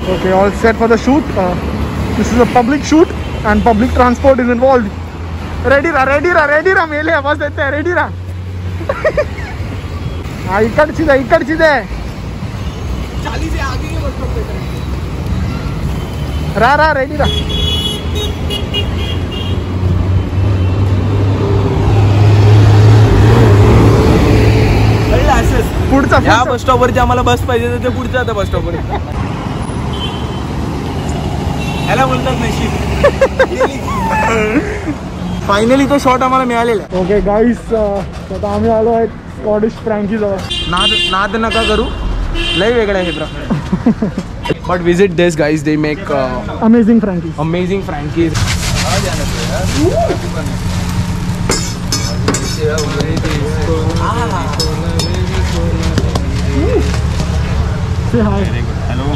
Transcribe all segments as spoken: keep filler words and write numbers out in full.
Okay, all set for the shoot. Uh, this is a public shoot and public transport is involved. Ready ra, ready ra, ready ra. मेले आवाज देते हैं. Ready ra. हाँ इकड़ सीधे इकड़ सीधे. चालीस से आगे के बस स्टॉप पे. रा रा ready ra. पुढचा या बस स्टॉप वरती आम्हाला बस पाहिजे तर ते पुढच्या आता बस स्टॉप वर ह्याला बोलतात नशीब. फायनली तो शॉट आम्हाला मिळालेला. ओके गाईस, आता आम्ही आलो आहे स्कॉटिश फ्रँकी जवळ. नाद नाद नका करू, लय वेगळा आहे ब्रा. But visit this guys, they make amazing frankie amazing frankies. Say hi. Hello.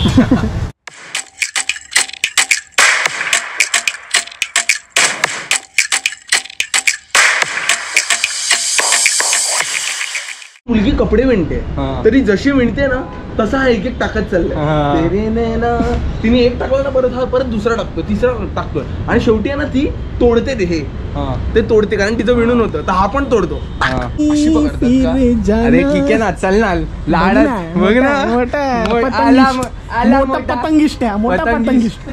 मुलगी कपडे विणते तरी जशी विणते ना तसा हा एक एक टाकत चाललाय. तिने एक टाकला ना, परत हा परत दुसरा टाकतो, तिसरा टाकतोय आणि शेवटी आहे ना ती तोडते. ते हे ते तोडते कारण तिचं विणून होतं, तर हा पण तोडतो. अशी पकडतात. अरे ठीक आहे ना, चल ना लाडात बघ ना. मोठा पतंगिस्ट आहे, मोठा पतंगिस्ट.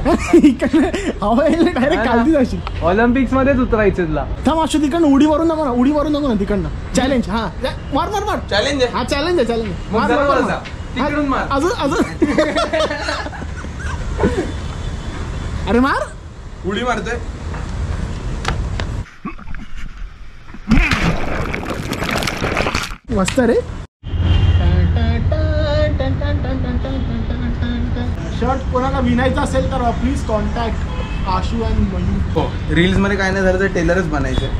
डायरेक्ट काढली अशी. ऑलिम्पिक्स मध्येच उतरायचं तुला. थांब अशो तिकडनं उडी मारून नको ना, उडी मारून नको ना तिकडनं. चॅलेंज. हा मार मार मार. चॅलेंज आहे. हा चॅलेंज आहे, चॅलेंज. तिकडून मार. अजून अजून. अरे मार. उडी मारतोय. मस्त रे. शर्ट कोणाला विणायचा असेल तर please contact Ashu and Mayur. Reels मध्ये काय नाही झालं तर टेलरच बनायचं.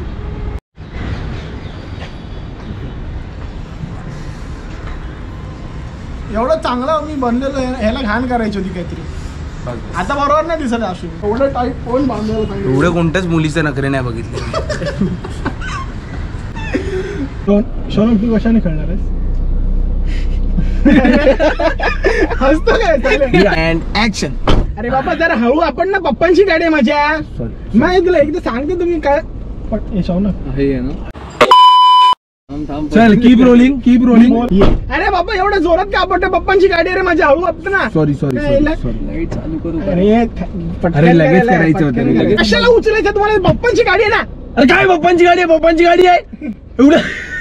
एवढं चांगलं मी बनलेलो, ह्याला घाण करायची होती काहीतरी. आता बरोबर नाही दिसत आशू. एवढं टाईट कोण बांधायला पाहिजे. एवढं कोणत्याच मुलीचे नखरे नाही बघितले. शौनक तू कशाने खेळणार आहेस? हसतो काय? And action. अरे बाबा जरा हळू. आपण ना पप्पांची गाडी आहे माझ्या. नाही तुला एकदा सांगते तुम्ही काय. शौनक हे ना. चल कीप रोलिंग कीप रोलिंग. अरे बाबा एवढं जोरात का आपटते? पप्पांची गाडी आहे रे माझ्या. हळू आपट ना. सॉरी सॉरी लाईट चालू करू. अरे लगेच करायचं होतं. कशाला उचलायचं तुम्हाला? पप्पांची गाडी आहे ना. अरे काय पप्पांची गाडी आहे? पप्पांची गाडी आहे. एवढं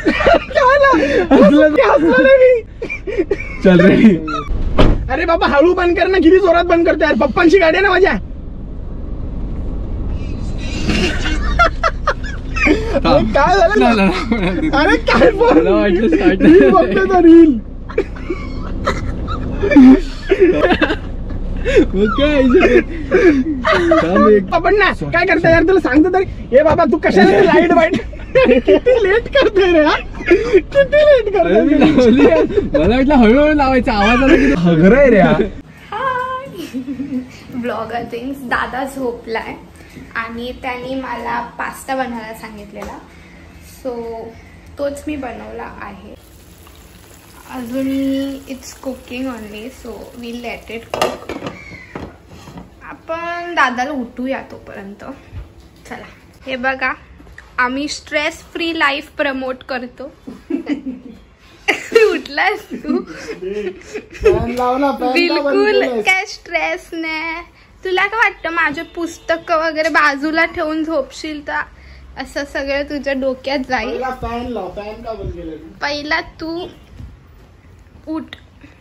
चल रे. अरे बाबा हळू बंद कर ना. किती जोरात बंद करते यार. पप्पांची गाडी आहे ना माझ्या. काय झालं? अरे काय बघते रील. आपण ना काय करता यार, तुला सांगतो तरी. हे बाबा तू कशाला लाईट वाईट किती लेट करते रे. किती लेट करते. मला वाटलं हळूहळू लावायचा आवाज आला की हगर आहे रे. Blogger things. दादा झोपलाय आणि त्यांनी मला पास्ता बनवायला सांगितलेला, सो तोच मी बनवला आहे. अजून it's cooking only, so we let it cook. आपण दादाला उठूया तोपर्यंत. चला. हे बघा, आम्ही स्ट्रेस फ्री लाईफ प्रमोट करतो. उठलास तू? बिलकुल काय स्ट्रेस नाही. तुला काय वाटतं माझे पुस्तक वगैरे बाजूला ठेवून झोपशील तर असं सगळं तुझ्या डोक्यात जाईल? पहिला तू उठ.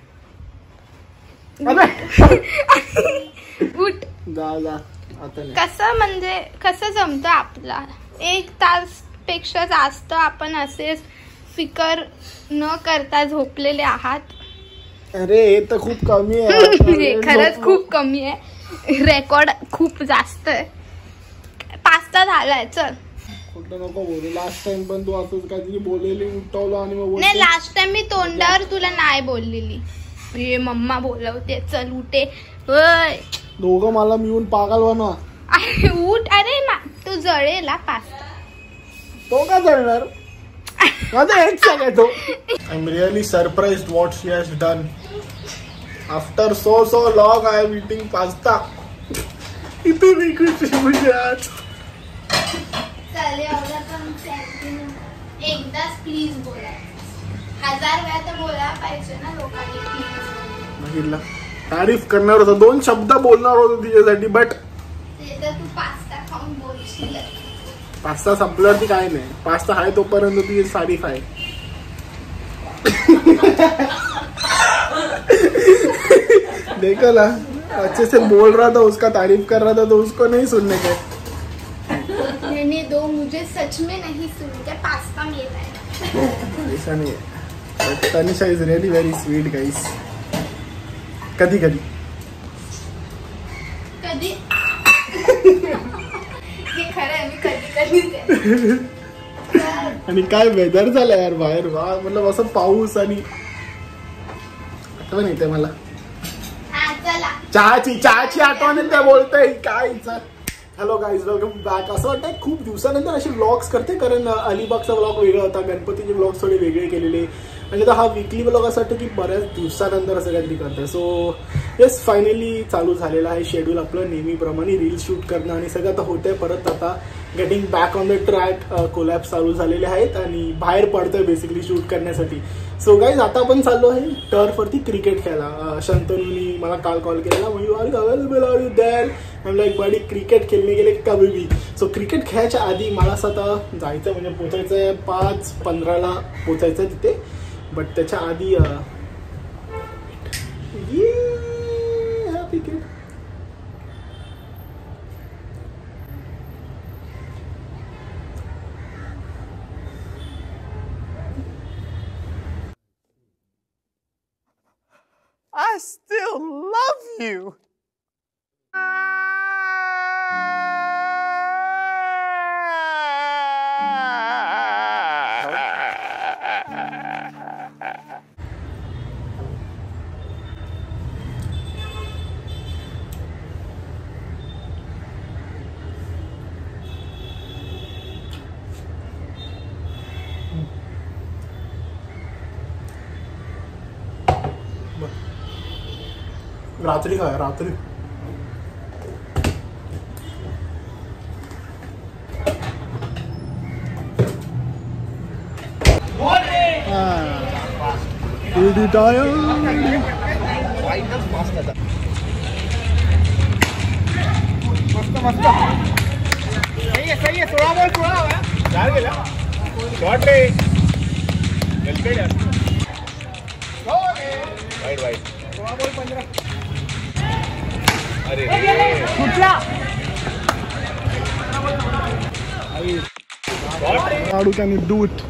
उठ. कसं म्हणजे कसं जमतं आपला? एक तास पेक्षा जास्त आपण असेच फिकर न करता झोपलेले आहात. अरे हे तर खूप कमी आहे. खरंच खूप कमी आहे. रेकॉर्ड खूप जास्त आहे. पास्ता झालाय. चल खोटं नको बोलू. लास्ट टाइम पण तू असंच काहीतरी बोललेली, उठवलं आणि मग नाही. लास्ट टाइम मी तोंडावर तुला नाही बोललेली. हे मम्मा बोलवते चल उठे. दोघं मला मिळून पागल बनवा. अरे उठ. अरे तू जळेल पास्ता. तो का जळणार? माझा हेच सांगाय तो. I am really surprised what she has done. After so so long I am eating pasta. इथे मी खुशी म्हणजे आज एकदाच प्लीज बोला. हजार वेळा तर बोला पाहिजे ना लोकांनी प्लीज. तारीफ करणार होता, दोन शब्द बोलणार होतो तिच्यासाठी, बट तू पास्ता खाऊन बोलशील. पास्ता संपल्यावरती काय नाही, पास्ता आहे तोपर्यंत ती तारीफ आहे. देखो ना अच्छे से बोल रहा था, उसका तारीफ कर रहा था, तो उसको नहीं सुनने के. मैंने दो मुझे सच में नहीं सुन के पास्ता मेरा है. ऐसा नहीं है. Tanisha is really very sweet guys. कधी कधी कधी हे खरं आहे, मी कधी कधी. आणि काय वेदर झालं यार बाहेर, वा मतलब असं पाऊस आणि आठवण येते मला चहाची चहाची आठवण येते बोलतोय काय. Hello guys, welcome back. असं वाटतंय खूप दिवसानंतर असे व्लॉग्स करते, कारण अलिबागचा व्लॉग वेगळा होता, गणपतीचे व्लॉग्स थोडे वेगळे केलेले, आणि आता हा वीकली व्लॉग असं वाटतं की बऱ्याच दिवसानंतर असं काहीतरी करतोय. सो येस, फायनली चालू झालेलं आहे शेड्यूल आपलं नेहमीप्रमाणे रील शूट करणं, आणि सगळं आता होतंय परत. आता getting back on the track, collabs चालू झालेले आहेत आणि बाहेर पडतोय बेसिकली शूट करण्यासाठी. सो गाईज, आता आपण चाललो आहे टर्फवरती क्रिकेट खेळायला. शंतनूनी मला काल कॉल केलेला, म्हणजे are available are you there. I like buddy cricket खेळणे गेले कभी भी. सो क्रिकेट खेळायच्या आधी मला असं आता जायचं, म्हणजे पोचायचं आहे पाच पंधराला पोचायचं आहे तिथे, बट त्याच्या आधी cricket I still love you. रात्री काय रात्री मस्त मस्त सही है सही है. सोळा बॉल सोळा चार गेला शॉट रे. वेलपेड वाईट वाईट. सोळा बॉल पंधरा. अरे कुठला How can you do it?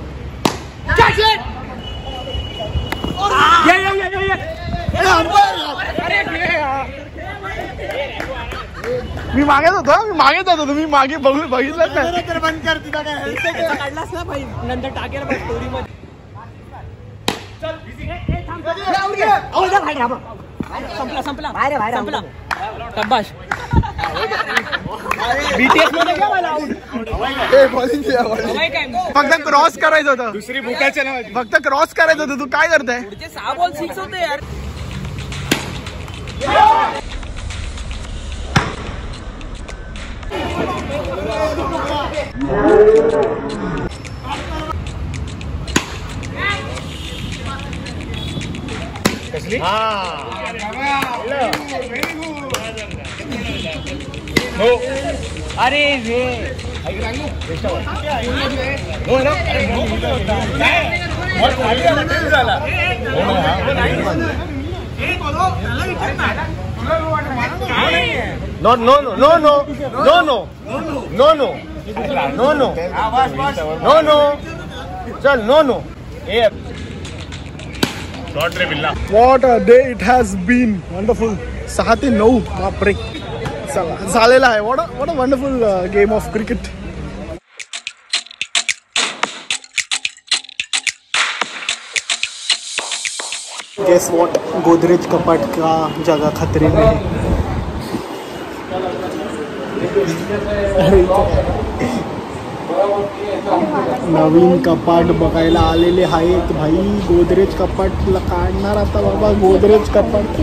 मी मागे होतो मी मागे जात होतो मी मागे बघून बघितलं नाही. बंद कर तिथं काय काढलास ना भाई, नंतर टाकेल बघ स्टोरी मध्ये. संपला संपला बाहेर बाहेर संपला. टब्बाश बीटीएस मध्ये काय मला आउट. फक्त क्रॉस करायचं होतं, दुसरी भुकाच्या ना फक्त क्रॉस करायचं होतं. तू काय करताय? पुढचे सहा बॉल सिक्स होते यार. कसली हो अरे रे No, no, no, no, no, no, no, no, no, no, no, no, no, चल no, no. What a day it has been. Wonderful. सहा ते नऊ बापरे झालेला आहे. What a what a wonderful uh, game of cricket. Guess what? Godrej कपाट का जगह खतरे में है. नवीन कपाट बघायला आलेले आहेत भाई. गोदरेज कपाट काढणार आता बाबा. गोदरेज कपाट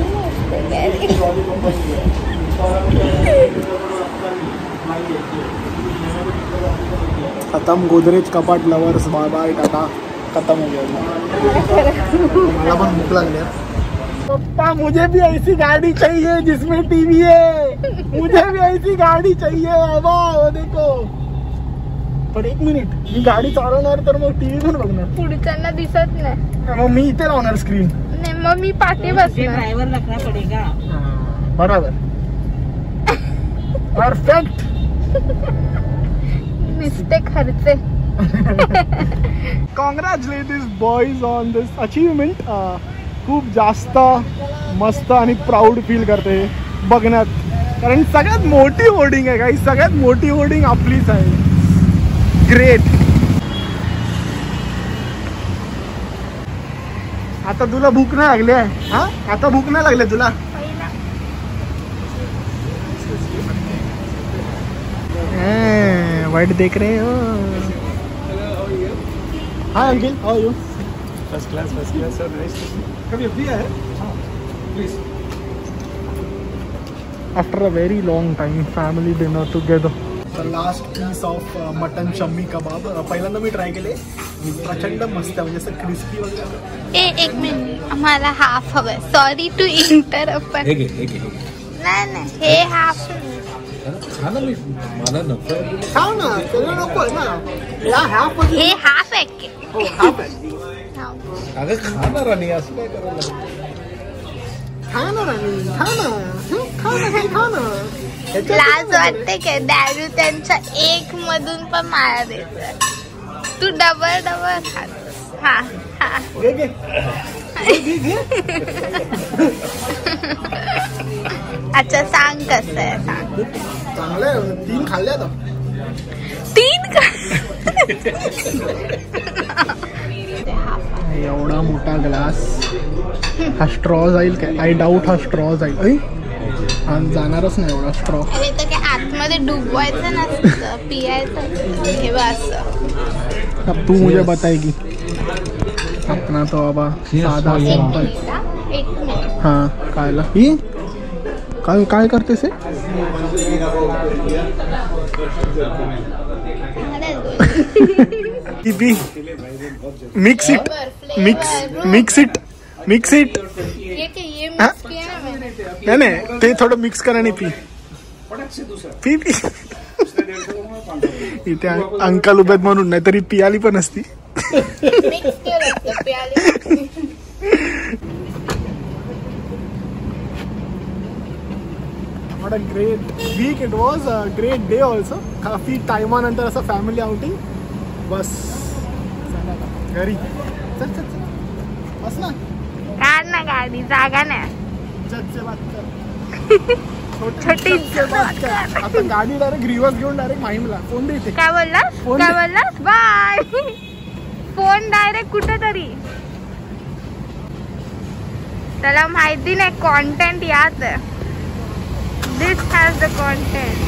खतम. गोदरेज कपाट लवर्स बाय बाय टाटा. खत्म हो गया. मला पण भूक लागली. पप्पा मुझे भी ऐसी गाड़ी चाहिए जिसमें टीवी है. मुझे भी ऐसी गाड़ी चाहिए बाबा. वो देखो. पण एक मिनिट, मी गाडी चालवणार तर मग टीव्ही पण बघणार. पुढच्यांना दिसत नाही. मग मी इथे लावणार स्क्रीन. नाही मग मी पाठी बसणार. ड्रायव्हर रखना पडेगा. बरोबर. परफेक्ट. नुसते खर्चे. Congratulate this boys on this achievement. खूप जास्त मस्त आणि प्राऊड फील करते बघण्यात. कारण सगळ्यात मोठी होर्डिंग आहे काही. सगळ्यात मोठी होर्डिंग आपलीच आहे. ग्रेट. आता तुला भूक नाही लागली आहे? हा आता भूक नाही लागली तुला? वाइट देख रहे हो? Hi uncle, how are you? First class first class sir. Nice. कभी अभी है? हाँ please. After a very long time family dinner together. Last piece of mutton shammi kebab. पहिल्यांदा मी ट्राय केले. प्रचंड मस्त म्हणजे असं क्रिस्पी वगैरे. ए एक मिनिट, आम्हाला हाफ हवंय. Sorry to interrupt. नाही नाही हे हाफ. मला नको. खाऊ ना. त्याला नको आहे ना. या हाफ. हे हाफ आहे की? हो हाफ आहे. अगं खाणार आणि असं काय करायला. खा ना राणी. खा ना. खा ना काही खा ना. लाज वाटते काय? दारू त्यांच्या एक मधून पण मला देत. तू डबल डबल खातोस. हा हा घे घे. अच्छा सांग कसं आहे सांग. चांगलं आहे. तीन खाल्ले आता. तीन का? एवढा मोठा ग्लास. हा स्ट्रॉ जाईल काय? आय डाऊट हा स्ट्रॉ जाईल. ऐ हा जाणारच नाही एवढा स्ट्रॉ. अरे तर काय आतमध्ये डुबवायचं नसतं, पियायचं. हे बघ असं. अब तू मुझे बताएगी. अपना तो बाबा साधा सिंपल. एक मिनिट. हाँ कायला ही काय काय करतेस हे? Mix it. Mix mix it. Mix it. ये क्या ये मिक्स किया ना मैंने. नाही नाही ते थोडं मिक्स करा आणि पी. पी पी. इथे अंकल उभेत म्हणून, नाही तरी पियाली पण असती. मिक्स केलं असतं प्याले. What a great week it was. A great day also. काफी टाइमानंतर असं फॅमिली आउटिंग. बस घरी. चल चल चल बस ना. काढ ना गाडी, जागा नाही. जज से बात कर. छोटी से बात कर. आता गाडी डायरेक्ट रिवर्स घेऊन डायरेक्ट माहीमला. फोन दे इथे. काय बोलला? फोन काय दे. बोलला? बाय. फोन डायरेक्ट कुठे तरी. त्याला माहिती नाही कॉन्टेंट यात. This has the content.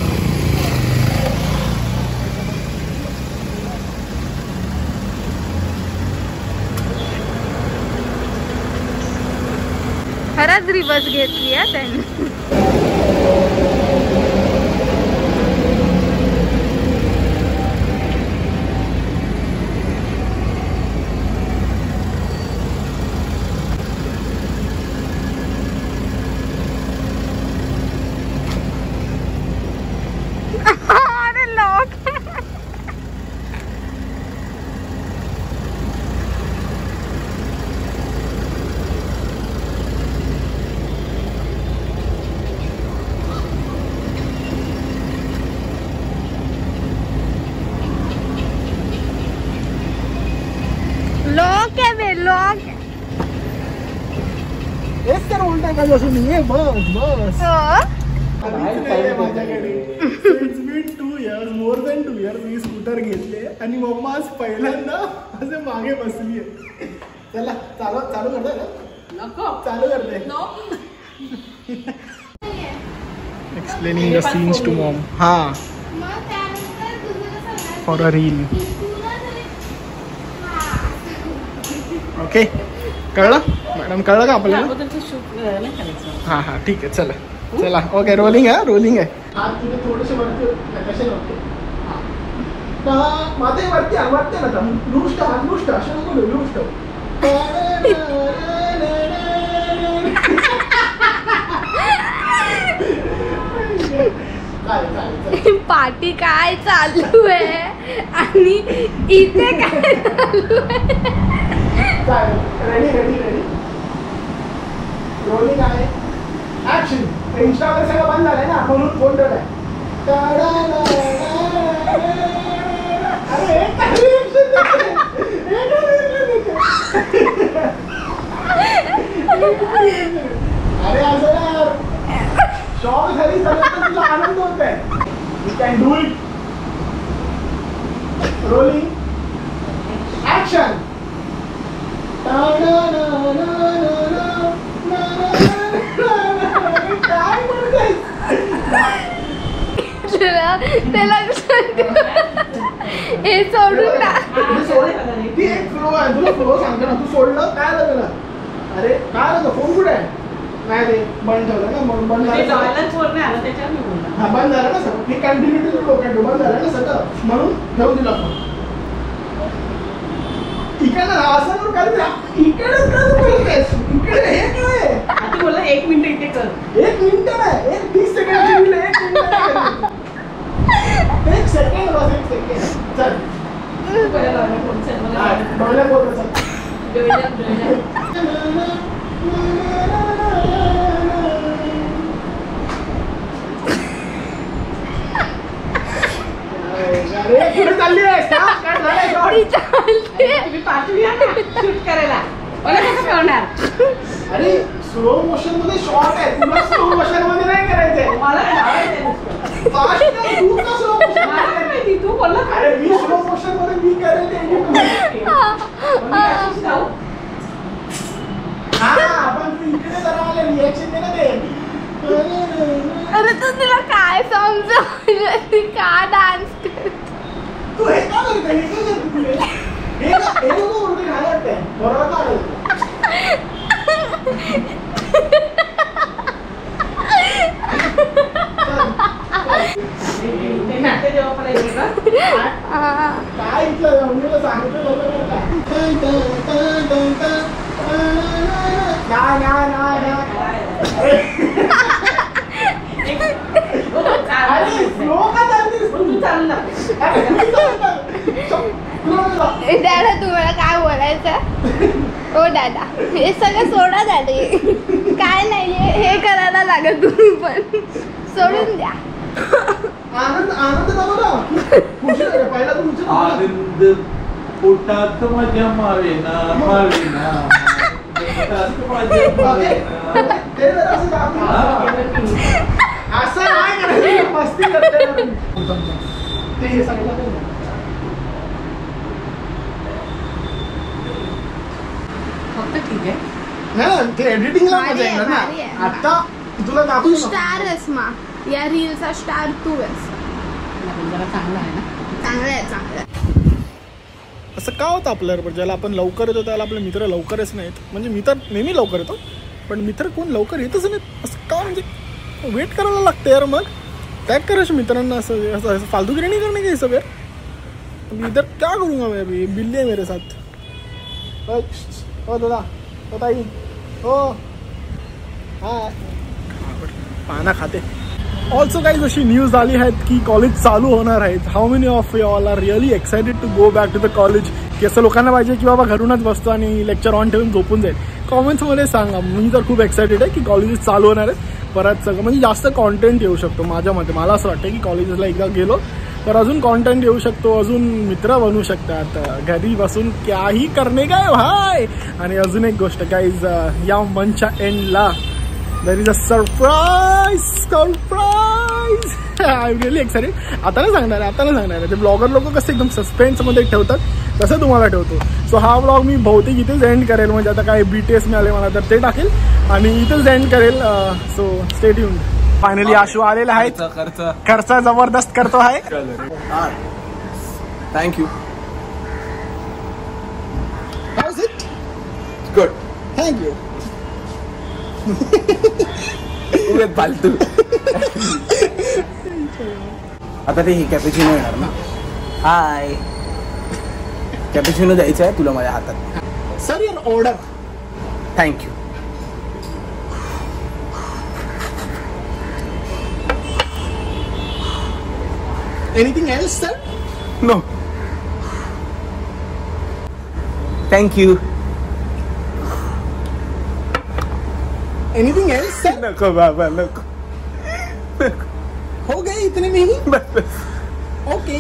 खरंच रिवर्स घेतली आहे त्यांनी. हेच तर उलटा का जसं नाही. बस बस. माझ्याकडे it's been two years more than two years मी स्कूटर घेतले आणि मम्मा आज पहिल्यांदा असे मागे बसली आहे. चला चालू चालू करताय का? नको चालू करते. Explaining the scenes to mom. हा फॉर अ रील. ओके, कळलं मॅडम, कळलं का आपल्याला? हां हां ठीक आहे, चला चला. ओके, रोलिंग आहे, रोलिंग आहे. हात तुझे थोडेसे वरती कसे नव्हते माझे वरती वरती ना लुष्ट हात लुष्ट असे नको लुष्ट. पार्टी काय चालू आहे आणि इथे काय चालू आहे? रेडी रेडी रेडी रोलिंग आहे. ऍक्शन. इंस्टावर सगळं बंद झालंय ना म्हणून फोन ठेवलाय. अरे अरे असं शॉक झाली सगळं तुला आनंद होत आहे. You can do it. Rolling action. काय म्हणतेस? त्याला हे सोडून ना ती एक फ्लो आहे, तुला फ्लो सांगतो ना, तू सोडलं काय आलं त्याला? अरे काय आलं, फोन कुठे आहे? नाही ते बंद ठेवलं ना, म्हणून बंद झालं. हा बंद झालं ना सगळं, मी कंटिन्युटी डोक्यात बंद झालं ना सगळं, म्हणून ठेवून दिला फोन. इकडे असं करू काय इकडेच काय बोलतेस? इकडे हे काय आता बोला एक मिनिट इथे कर. एक मिनिट नाही, एक तीस सेकंड एक मिनिट एक सेकंड बस, एक सेकंड. चल डोळ्या बोल. चल अरे कुठे चालली आहे? काय झालंय? तुम्ही पाठवून या ना शूट करायला. मला कसं कळणार? अरे स्लो मोशन मध्ये शॉट आहे, तुला स्लो मोशन मध्ये नाही करायचंय. मला फास्ट नाही, तू का स्लो मोशन? मला माहिती तू बोलला. अरे मी स्लो मोशन मध्ये मी करेल ते. हा आपण तू इकडे जरा आले रिएक्शन दे ना ते. अरे तू तिला काय समजवलं? ती का डान्स करते? तू हे का करते? हे का करते तुले? हे का हे लोक उलटे काय वाटतंय? बरोबर का आलं? काय इथलं मुलं सांगतो लोक नाही नाही नाही दादा तुम्हाला काय बोलायचं? हो दादा, हे सगळं सोडा दादा, काय नाहीये हे करायला लागत, तुम्ही पण सोडून द्या. आनंद आनंद दादा पहिला तुमचं आनंद पोटात माझ्या मावेना मावेना असं नाही करायचं, मस्ती करते ते हे सांगितलं फक्त ठीक आहे ना, ते एडिटिंगला मजा येणार ना. आता तुला दाखवू स्टार आहेस मा, या रीलचा स्टार तू आहेस. जरा चांगला आहे ना? चांगलं आहे, चांगलं आहे. असं का होतं आपल्याबरोबर? ज्याला आपण लवकर येतो त्याला आपले मित्र लवकरच नाहीत. म्हणजे मित्र नेहमी लवकर येतो, पण मित्र कोण लवकर येतच नाहीत. असं का? म्हणजे वेट करायला लागतं यार. मग टॅग करायचं मित्रांना. असं असं फालतूगिरी नहीं करने के सब यार. इधर क्या करूँगा मैं? अभी बिल्ली है मेरे साथ. ओ दादा, ओ ताई, हो हां पाना खाते. ऑल्सो गाइज अशी न्यूज आली आहेत की कॉलेज चालू होणार आहेत. How many of you all are really excited to go back to the college? की असं लोकांना पाहिजे की बाबा घरूनच बसतो आणि लेक्चर ऑन ठेवून झोपून जाईल? कॉमेंट्समध्ये सांगा. मी तर खूप एक्सायटेड आहे की कॉलेजेस चालू होणार आहेत. परत सगळं म्हणजे जास्त कॉन्टेंट येऊ शकतो माझ्या मते. मला असं वाटतं की कॉलेजेसला एकदा गेलो तर अजून कॉन्टेंट येऊ शकतो, अजून मित्र बनवू शकतात. घरी बसून काही करणे काय भाय. आणि अजून एक गोष्ट गाईज, या मंचच्या एंडला there is a surprise surprise I am really excited. आता नाही सांगणार आहे, आता नाही सांगणार आहे. ते ब्लॉगर लोक कसे एकदम सस्पेन्समध्ये ठेवतात तसं तुम्हाला ठेवतो. सो हा ब्लॉग मी बहुतेक इथेच एंड करेल. म्हणजे आता काय बी टी एस मिळाले मला तर ते टाकेल आणि इथेच एंड करेल. So stay tuned. Finally Ashu आलेला आहे. खर्च जबरदस्त करतो आहे. Thank you. How is it? Good. Thank you. उगत फालतू. आता ते कॅपेचिनो येणार ना. हाय. कॅपेचिनो द्यायचं आहे तुला माझ्या हातात. Sir your order. Thank you. Anything else sir? No. Thank you. Anything else sir? नको बाबा नको. हो गए इतने में ही? बस बस. Okay.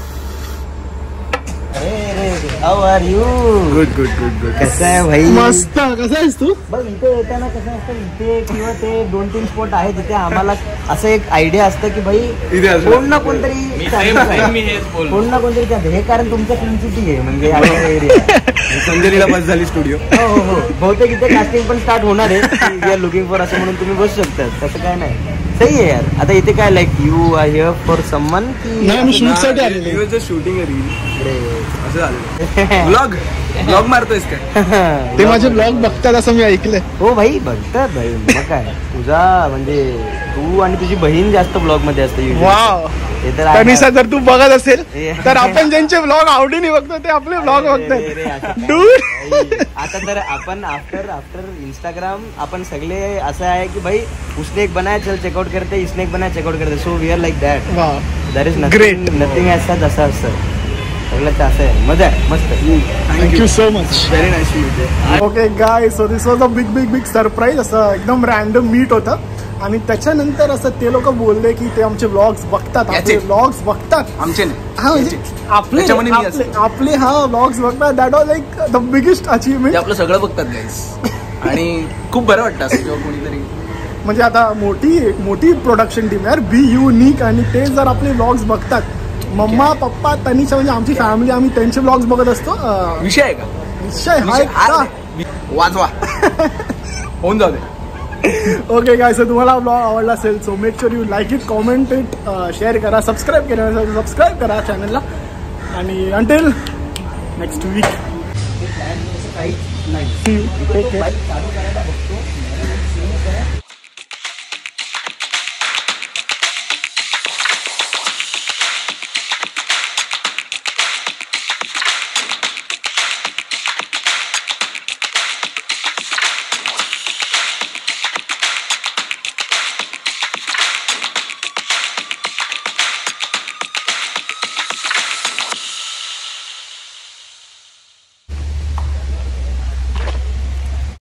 How are you? Good good good good. कसं आहे भाई? मस्त. कसा आहेस तू? बघ इथे येताना कसं असतं, इथे किंवा ते दोन तीन स्पॉट आहे जिथे आम्हाला असं एक आयडिया असतं की भाई इथे असं. कोण ना कोणतरी कोण ना कोणतरी त्यात हे, कारण तुमचं क्लीन सिटी आहे म्हणजे एरिया. संजलीला बस झाली स्टुडिओ. हो हो हो. बहुतेक इथे कास्टिंग पण स्टार्ट होणार आहे. वी आर लुकिंग फॉर असं म्हणून तुम्ही बसू शकता. तसं काय नाही. सही आहे यार. आता इथे काय like you are here for someone की नाही मी शूट साठी आलेले. शूटिंग रील असं झालं. ब्लॉग ब्लॉग मारतोयस काय? ते माझे ब्लॉग बघतात असं मी ऐकलंय. हो भाई बघतात भाई. मग काय तुझा म्हणजे तू आणि तुझी बहीण जास्त ब्लॉग मध्ये असते. वाव. ते तर आहे. तनिषा जर तू बघत असेल हे. तर आपण ज्यांचे ब्लॉग आवडीने बघतो ते आपले ब्लॉग अरे, अरे, अरे, बघतात. असं डूड. काय? आता तर आपण आफ्टर आफ्टर इंस्टाग्राम आपण सगळे असं आहे की भाई उसने एक बनाया चल चेकआउट करते, इसने एक बनाया चेकआउट करते. So we are like that. Wow. That is Great. Nothing nothing असं असं असतं सगळं ते असं आहे. मजा आहे मस्त. Thank you so much. Very nice to meet. Okay guy, so this was a big big big surprise. असं एकदम रॅन्डम मीट होतं आणि त्याच्यानंतर असं ते लोक बोलले की ते आमचे ब्लॉग्स बघतात, आपले ब्लॉग्स बघतात. आमचे हा म्हणजे आपले त्याच्यामध्ये मी आपले आपले हा ब्लॉग्स बघतात. That was like the biggest achievement. ते आपलं सगळं बघतात गाईस आणि खूप बरं वाटतं असं जेव्हा कोणीतरी म्हणजे आता मोठी मोठी प्रोडक्शन टीम यार, बी युनिक, आणि ते जर आपले ब्लॉग्स बघतात. मम्मा पप्पा तनिषा म्हणजे आमची फॅमिली, आम्ही त्यांचे ब्लॉग्स बघत असतो. अं, विषय आहे का? विषय हा विषय एक का? आहे. वाजवा. होऊन जाऊ दे. ओके गाय, सो तुम्हाला ब्लॉग आवडला असेल so make sure you like it, comment it, share करा, सबस्क्राईब करा सबस्क्राईब करा चॅनलला. आणि अंटिल नेक्स्ट वीक. नाही